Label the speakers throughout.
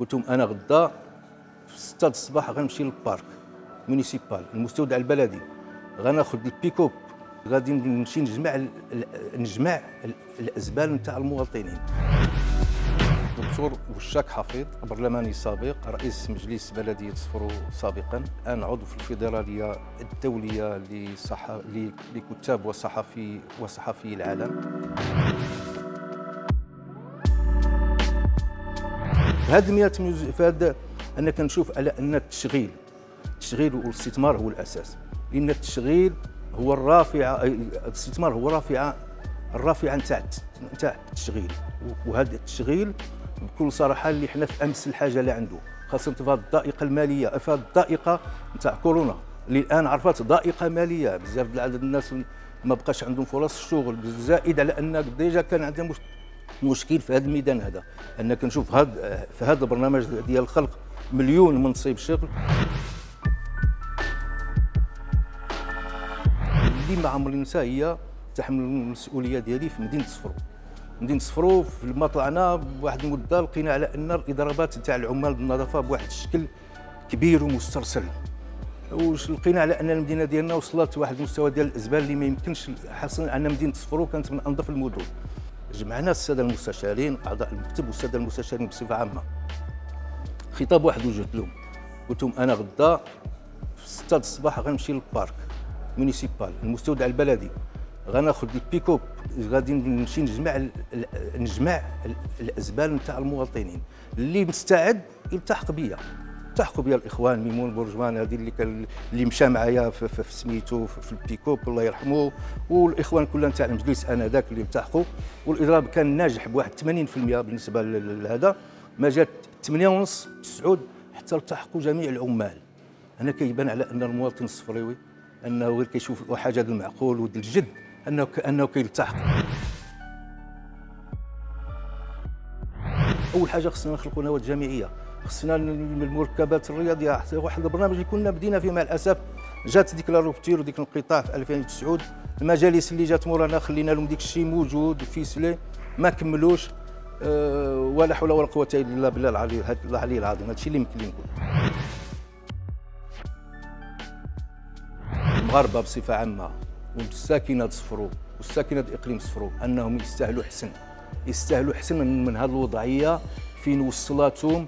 Speaker 1: قلت لهم انا غدا في 6 الصباح غنمشي للبارك مونيسيبال المستودع البلدي، غناخذ البيكوب، غادي نمشي نجمع الازبال نتاع المواطنين. دكتور وشاك حفيظ، برلماني سابق، رئيس مجلس بلدية صفرو سابقا، الآن عضو في الفيدرالية الدولية لكتاب وصحفي العالم. فهذا أنا كنشوف على أن التشغيل والاستثمار هو الأساس، لأن التشغيل هو الاستثمار هو الرافعة نتاع التشغيل، وهذا التشغيل بكل صراحه اللي حنا في امس الحاجه اللي عنده، خاصه في هذه الضائقه الماليه، في هذه الضائقه نتاع كورونا اللي الان عرفت ضائقه ماليه، بزاف ديال عدد الناس ما بقاش عندهم فرص الشغل، زائد على ان ديجا كان عندنا مشكل في هذا الميدان هذا، ان كنشوف في هذا البرنامج ديال خلق مليون منصب شغل اللي ما عمري ننسى هي تحمل المسؤوليه ديالي في مدينه صفرو. لما طلعنا بواحد المده لقينا على ان الاضرابات تاع العمال بالنظافه بواحد الشكل كبير ومسترسل، لقينا على ان المدينه ديالنا وصلت لواحد المستوى ديال الازبال اللي ما يمكنش، حصلنا ان مدينه صفرو كانت من انظف المدن. جمعنا الساده المستشارين اعضاء المكتب والساده المستشارين بصفه عامه، خطاب واحد وجهت لهم، قلت لهم انا غدا في 6 الصباح غنمشي للبارك مونيسيبال المستودع البلدي، غناخذ البيكوب، غادي نمشي نجمع الازبال نتاع المواطنين. اللي مستعد يلتحق بيا الاخوان ميمون بورجمان هذه اللي مشى معايا في سميتو في البيكوب الله يرحمه، والاخوان كلها نتاع المجلس انذاك اللي التحقوا، والاضراب كان ناجح بواحد 80% بالنسبه لهذا، ما جات 8:30 9 حتى التحقوا جميع العمال. هنا كيبان على ان المواطن الصفريوي انه غير كيشوف حاجه ديال المعقول وديال الجد انه كيلتحق. اول حاجه خصنا نخلقوا نواه جامعيه، خصنا المركبات الرياضيه، حتى واحد البرنامج اللي كنا بدينا فيه مع الاسف جات ديك لا روبتير وديك الانقطاع في 2009، المجالس اللي جات مورانا خلينا لهم ديك الشيء موجود فيسلي ما كملوش، ولا حول ولا قوه الا بالله العلي العظيم. هذا الشيء اللي يمكن لي نقول. المغاربه بصفه عامه والساكنه صفرو والساكنه اقليم صفرو انهم يستاهلوا حسن من هذه الوضعيه فين وصلتهم،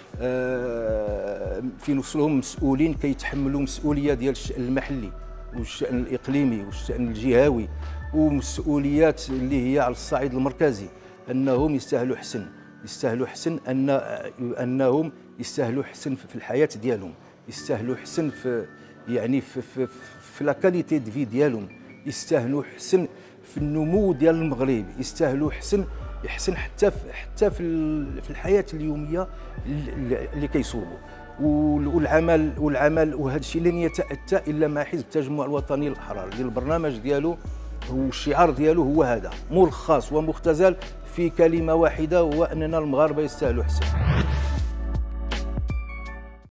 Speaker 1: فين وصلهم مسؤولين كيتحملوا مسؤوليه ديال الشان المحلي والشان الاقليمي والشان الجهوي ومسؤوليات اللي هي على الصعيد المركزي، انهم يستاهلوا حسن انهم يستاهلوا حسن في الحياه ديالهم، يستاهلوا حسن في يعني في لا كاليتي دو في ديالهم، يستاهلوا حسن في النمو ديال المغرب، يستاهلوا يحسن حتى في الحياه اليوميه اللي كيصوبوا، والعمل وهذا الشيء لن يتاتى الا مع حزب التجمع الوطني الاحرار ديال البرنامج ديالو، والشعار ديالو هو هذا ملخص ومختزل في كلمه واحده، هو اننا المغاربه يستاهلوا حسن.